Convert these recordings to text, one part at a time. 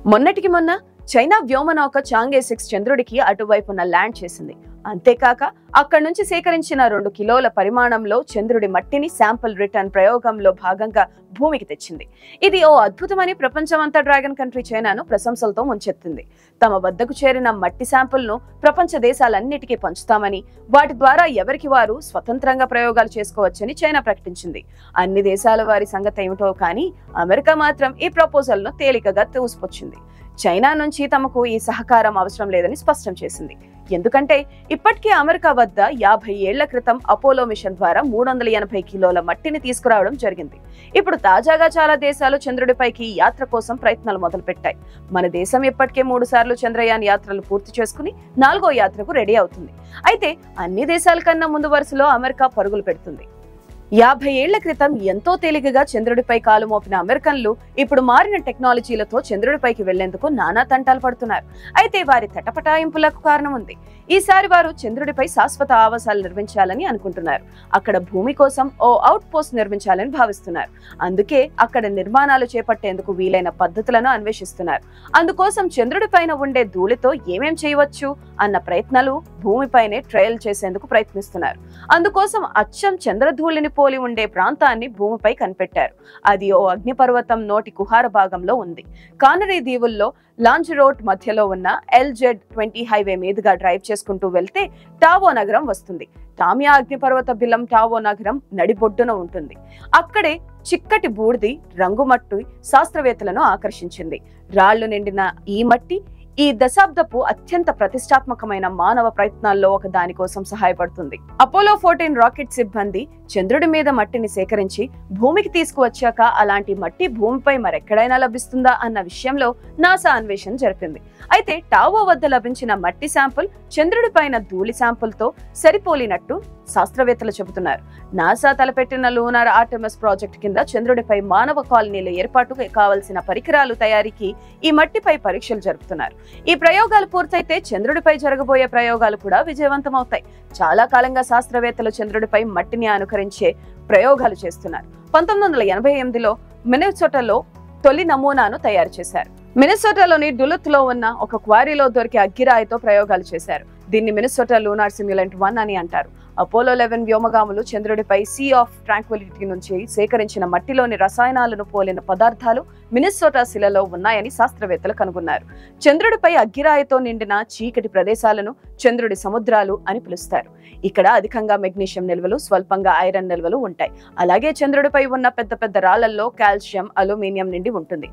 మొన్నటికి మొన్న చైనా వ్యోమనౌక చాంగే 6 చంద్రుడికి అటువైపున ల్యాండ్ చేసింది. అంతేకాక అక్కడి నుంచి సేకరించిన 2 కిలోల పరిమాణంలో చంద్రుడి మట్టిని శాంపుల్ రిటర్న్ ప్రయోగంలో భాగంగా భూమికి తెచ్చింది. ఇది ఓ అద్భుతమని ప్రపంచమంతా డ్రాగన్ కంట్రీ చైనాను ప్రశంసలతో ముంచెత్తింది. తమ వద్దకు చేరిన మట్టి శాంపుల్ను ప్రపంచ దేశాలన్నిటికీ పంచుతామని, వాటి ద్వారా ఎవరికి వారు స్వతంత్రంగా ప్రయోగాలు చేసుకోవచ్చని చైనా ప్రకటించింది. అన్ని దేశాల వారి సంగతి ఏమిటో కానీ అమెరికా మాత్రం ఈ ప్రపోజల్ను తేలికగా తోసిపుచ్చింది. చైనా నుంచి తమకు ఈ సహకారం అవసరం లేదని స్పష్టం చేసింది. ఎందుకంటే ఇప్పటికే అమెరికా వద్ద 50 ఏళ్ల క్రితం అపోలో మిషన్ ద్వారా 380 కిలోల మట్టిని తీసుకురావడం జరిగింది. ఇప్పుడు తాజాగా చాలా దేశాలు చంద్రుడిపైకి యాత్ర కోసం ప్రయత్నాలు మొదలుపెట్టాయి. మన దేశం ఇప్పటికే 3 సార్లు చంద్రయాన్ యాత్రలు పూర్తి చేసుకుని 4వ యాత్రకు రెడీ అవుతుంది. అయితే అన్ని దేశాల కన్నా ముందు వరుసలో అమెరికా పరుగులు పెడుతుంది. 50 ఏళ్ల క్రితం ఎంతో తేలికగా చంద్రుడిపై కాలు మోపిన అమెరికన్లు ఇప్పుడు మారిన టెక్నాలజీలతో చంద్రుడిపైకి వెళ్లేందుకు నానా తంటాలు పడుతున్నారు. అయితే వారి తటపటాయింపులకు కారణం ఉంది. ఈసారి వారు చంద్రుడిపై శాశ్వత ఆవాసాలు నిర్మించాలని అనుకుంటున్నారు. అక్కడ భూమి కోసం ఓ అవుట్ పోస్ట్ నిర్మించాలని భావిస్తున్నారు. అందుకే అక్కడ నిర్మాణాలు చేపట్టేందుకు వీలైన పద్ధతులను అన్వేషిస్తున్నారు. అందుకోసం చంద్రుడిపైన ఉండే ధూళితో ఏమేం చేయవచ్చు అన్న ప్రయత్నాలు భూమిపైనే ట్రయల్ చేసేందుకు ప్రయత్నిస్తున్నారు. అందుకోసం అచ్చం చంద్రధూళిని పోలి ఉండే ప్రాంతాన్ని భూమిపై కనిపెట్టారు. అది ఓ అగ్నిపర్వతం నోటి కుహార భాగంలో ఉంది. కానరీ దీవుల్లో లాంజరోట్ మధ్యలో ఉన్న LZ-20 హైవే మీదుగా డ్రైవ్ చేసుకుంటూ వెళ్తే టావో నగరం వస్తుంది. టామియా అగ్నిపర్వత బిలం టావో నగరం నడిబొడ్డున ఉంటుంది. అక్కడే చిక్కటి బూడిది రంగుమట్టు శాస్త్రవేత్తలను ఆకర్షించింది. రాళ్లు నిండిన ఈ మట్టి ఈ దశాబ్దపు అత్యంత ప్రతిష్టాత్మకమైన మానవ ప్రయత్నాల్లో ఒక దాని కోసం సహాయపడుతుంది. అపోలో 14 రాకెట్ సిబ్బంది చంద్రుడి మీద మట్టిని సేకరించి భూమికి తీసుకువచ్చాక అలాంటి మట్టి భూమిపై మరెక్కడైనా లభిస్తుందా అన్న విషయంలో నాసా అన్వేషణ జరిపింది. అయితే టావో వద్ద లభించిన మట్టి శాంపుల్ చంద్రుడి పైన ధూళి శాంపుల్ తో సరిపోలినట్టు శాస్త్రవేత్తలు చెబుతున్నారు. నాసా తలపెట్టిన లూనార్ ఆర్టెమిస్ ప్రాజెక్ట్ కింద చంద్రుడిపై మానవ కాలనీల ఏర్పాటుకు కావలసిన పరికరాలు తయారీకి ఈ మట్టిపై పరీక్షలు జరుపుతున్నారు. ఈ ప్రయోగాలు పూర్తయితే చంద్రుడిపై జరగబోయే ప్రయోగాలు కూడా విజయవంతమవుతాయి. చాలా కాలంగా శాస్త్రవేత్తలు చంద్రుడిపై మట్టిని అనుకరించే ప్రయోగాలు చేస్తున్నారు. 1988లో మినెసోటాలో తొలి నమూనాను తయారు చేశారు. మినెసోటాలోని డులుత్ లో ఉన్న ఒక క్వారీలో దొరికే అగ్గిరాయితో ప్రయోగాలు చేశారు. దీన్ని మినెసోటా లూనార్ సిమ్యులెంట్ 1 అని అంటారు. అపోలో 11 వ్యోమగాములు చంద్రుడిపై సీ ఆఫ్ ట్రాంక్విలిటీ నుంచి సేకరించిన మట్టిలోని రసాయనాలను పోలిన పదార్థాలు మినెసోటా శిలలో ఉన్నాయని శాస్త్రవేత్తలు కనుగొన్నారు. చంద్రుడిపై అగ్గిరాయితో నిండిన చీకటి ప్రదేశాలను చంద్రుడి సముద్రాలు అని పిలుస్తారు. ఇక్కడ అధికంగా మెగ్నీషియం నిల్వలు, స్వల్పంగా ఐరన్ నిల్వలు ఉంటాయి. అలాగే చంద్రుడిపై ఉన్న పెద్ద పెద్ద రాళ్లలో కాల్షియం, అల్యూమినియం నిండి ఉంటుంది.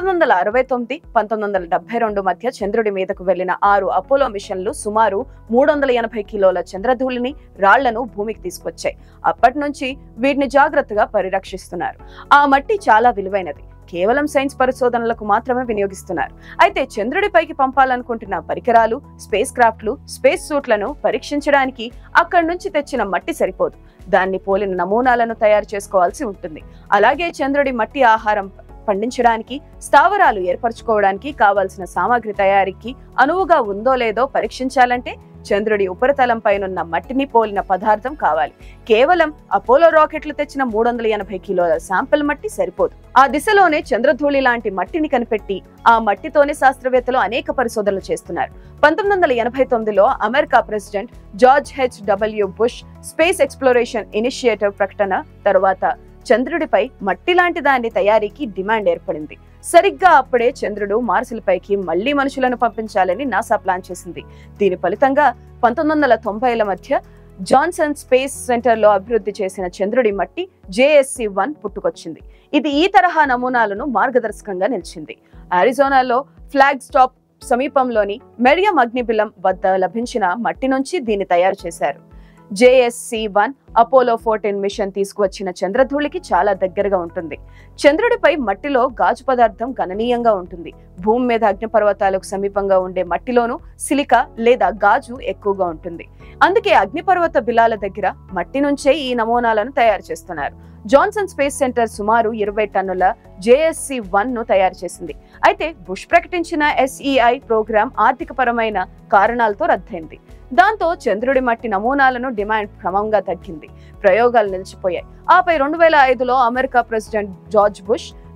1969, 1972 మధ్య చంద్రుడి మీదకు వెళ్లిన 6 అపోలో మిషన్లు సుమారు 380 కిలోల చంద్రధూళిని, రాళ్లను భూమికి తీసుకొచ్చాయి. అప్పటి నుంచి వీటిని జాగ్రత్తగా పరిరక్షిస్తున్నారు. ఆ మట్టి చాలా విలువైనది. కేవలం సైన్స్ పరిశోధనలకు మాత్రమే వినియోగిస్తున్నారు. అయితే చంద్రుడిపైకి పంపాలనుకుంటున్న పరికరాలు, స్పేస్ క్రాఫ్ట్లు, స్పేస్ సూట్లను పరీక్షించడానికి అక్కడి నుంచి తెచ్చిన మట్టి సరిపోదు. దాన్ని పోలిన నమూనాలను తయారు చేసుకోవాల్సి ఉంటుంది. అలాగే చంద్రుడి మట్టి ఆహారం పండించడానికి, స్థావరాలు ఏర్పరచుకోవడానికి కావాల్సిన సామాగ్రి తయారీకి అనువుగా ఉందో లేదో పరీక్షించాలంటే చంద్రుడి ఉపరితలంపైనున్న మట్టిని పోలిన పదార్థం కావాలి. కేవలం అపోలో రాకెట్లు తెచ్చిన 380 కిలోల శాంపిల్ మట్టి సరిపోదు. ఆ దిశలోనే చంద్రధూళి లాంటి మట్టిని కనిపెట్టి ఆ మట్టితోనే శాస్త్రవేత్తలు అనేక పరిశోధనలు చేస్తున్నారు. 1989లో America president George H.W. Bush space exploration initiative ప్రకటన తర్వాత చంద్రుడిపై మట్టి లాంటి దాని తయారీకి డిమాండ్ ఏర్పడింది. సరిగ్గా అప్పుడే చంద్రుడు మార్సులపైకి మళ్లీ మనుషులను పంపించాలని నాసా ప్లాన్ చేసింది. దీని ఫలితంగా 1990ల మధ్య జాన్సన్ స్పేస్ సెంటర్ లో అభివృద్ధి చేసిన చంద్రుడి మట్టి JSC-1 పుట్టుకొచ్చింది. ఇది ఈ తరహా నమూనాలను మార్గదర్శకంగా నిలిచింది. అరిజోనాలో ఫ్లాగ్ స్టాప్ సమీపంలోని మెరియం అగ్నిబిలం వద్ద లభించిన మట్టి నుంచి దీన్ని తయారు చేశారు. JSC-1 అపోలో 14 మిషన్ తీసుకువచ్చిన చంద్రధూళికి చాలా దగ్గరగా ఉంటుంది. చంద్రుడిపై మట్టిలో గాజు పదార్థం గణనీయంగా ఉంటుంది. భూమి మీద అగ్నిపర్వతాలకు సమీపంగా ఉండే మట్టిలోనూ సిలికా లేదా గాజు ఎక్కువగా ఉంటుంది. అందుకే అగ్నిపర్వత బిలాల దగ్గర మట్టి నుంచే ఈ నమూనాలను తయారు చేస్తున్నారు. జాన్సన్ స్పేస్ సెంటర్ సుమారు 20 టన్నుల JSC-1 ను తయారు చేసింది. అయితే బుష్ ప్రకటించిన SEI ప్రోగ్రాం ఆర్థిక పరమైన కారణాలతో రద్దయింది. దాంతో చంద్రుడి మట్టి నమూనాలను డిమాండ్ క్రమంగా తగ్గింది. ప్రయోగాలు నిలిచిపోయాయి. ఆపై 2005లో అమెరికా ప్రెసిడెంట్ జార్జ్ బుష్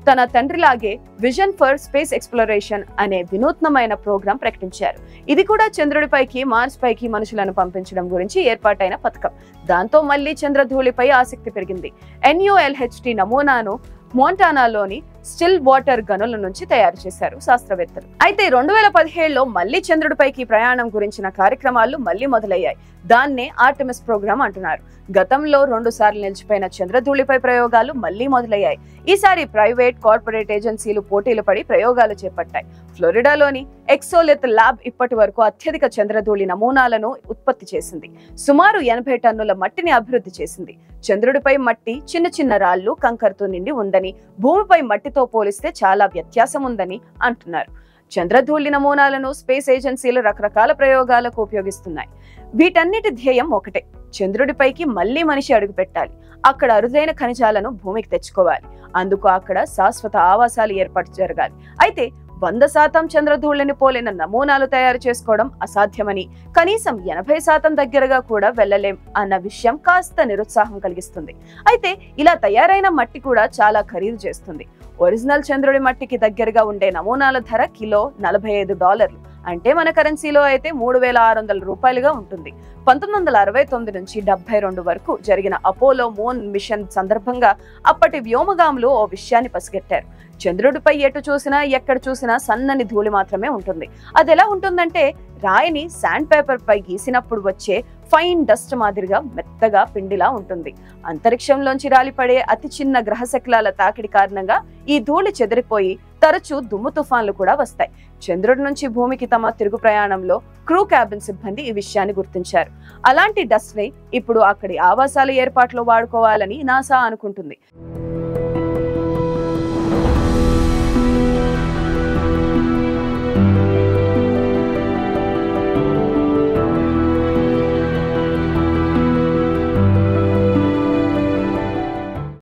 తన తండ్రిలాగే విజన్ ఫర్ స్పేస్ ఎక్స్ప్లోరేషన్ అనే వినూత్నమైన ప్రోగ్రాం ప్రకటించారు. ఇది కూడా చంద్రుడిపైకి, మార్స్ పైకి మనుషులను పంపించడం గురించి ఏర్పాటైన పథకం. దాంతో మళ్లీ చంద్రధూళిపై ఆసక్తి పెరిగింది. NULHT నమూనాను మోంటానాలోని స్టిల్ వాటర్ గనుల నుంచి తయారు చేశారు శాస్త్రవేత్తలు. అయితే 2017లో మళ్లీ చంద్రుడిపైకి ప్రయాణం గురించిన కార్యక్రమాలు మళ్లీ మొదలయ్యాయి. దాన్నే ఆర్టెమిస్ ప్రోగ్రామ్ అంటున్నారు. గతంలో 2 సార్లు నిలిచిపోయిన చంద్రధూళిపై ప్రయోగాలు మళ్లీ మొదలయ్యాయి. ఈసారి ప్రైవేట్, కార్పొరేట్ ఏజెన్సీలు పోటీలు పడి ప్రయోగాలు చేపట్టాయి. ఫ్లోరిడాలోని ఎక్సోలిత్ ల్యాబ్ ఇప్పటి వరకు అత్యధిక చంద్రధూళి నమూనాలను ఉత్పత్తి చేసింది. సుమారు 80 టన్నుల మట్టిని అభివృద్ధి చేసింది. చంద్రుడిపై మట్టి చిన్న చిన్న రాళ్లు, కంకరతో నిండి ఉందని, భూమిపై మట్టితో పోలిస్తే చాలా వ్యత్యాసం ఉందని అంటున్నారు. చంద్రధూళి నమూనాలను స్పేస్ ఏజెన్సీలు రకరకాల ప్రయోగాలకు ఉపయోగిస్తున్నాయి. వీటన్నిటి ధ్యేయం ఒకటే, చంద్రుడిపైకి మళ్లీ మనిషి అడుగు పెట్టాలి. అక్కడ అరుదైన ఖనిజాలను భూమికి తెచ్చుకోవాలి. అందుకు అక్కడ శాశ్వత ఆవాసాలు ఏర్పాటు జరగాలి. అయితే 100% చంద్రధూళిని పోలిన నమూనాలు తయారు చేసుకోవడం అసాధ్యమని, కనీసం 80% దగ్గరగా కూడా వెళ్లలేం అన్న విషయం కాస్త నిరుత్సాహం కలిగిస్తుంది. అయితే ఇలా తయారైన మట్టి కూడా చాలా ఖరీదు చేస్తుంది. ఒరిజినల్ చంద్రుడి మట్టికి దగ్గరగా ఉండే నమూనాల ధర కిలో $45, అంటే మన కరెన్సీలో అయితే $3,600 ఉంటుంది. 1969 నుంచి 72 వరకు జరిగిన అపోలో మూన్ మిషన్ సందర్భంగా అప్పటి వ్యోమగాములు ఓ విషయాన్ని పసిగట్టారు. చంద్రుడిపై ఎటు చూసినా, ఎక్కడ చూసినా సన్నని ధూళి మాత్రమే ఉంటుంది. అది ఎలా ఉంటుందంటే, రాయిని శాండ్ పేపర్ పై గీసినప్పుడు వచ్చే ఫైన్ డస్ట్ మాదిరిగా మెత్తగా పిండిలా ఉంటుంది. అంతరిక్షంలోంచి రాలిపడే అతి చిన్న గ్రహశకలాల తాకిడి కారణంగా ఈ ధూళి చెదిరిపోయి తరచూ దుమ్ము తుఫాన్లు కూడా వస్తాయి. చంద్రుడి నుంచి భూమికి తమ తిరుగు ప్రయాణంలో క్రూ క్యాబిన్ సిబ్బంది ఈ విషయాన్ని గుర్తించారు. అలాంటి డస్ట్ ని ఇప్పుడు అక్కడి ఆవాసాల ఏర్పాట్లో వాడుకోవాలని నాసా అనుకుంటుంది.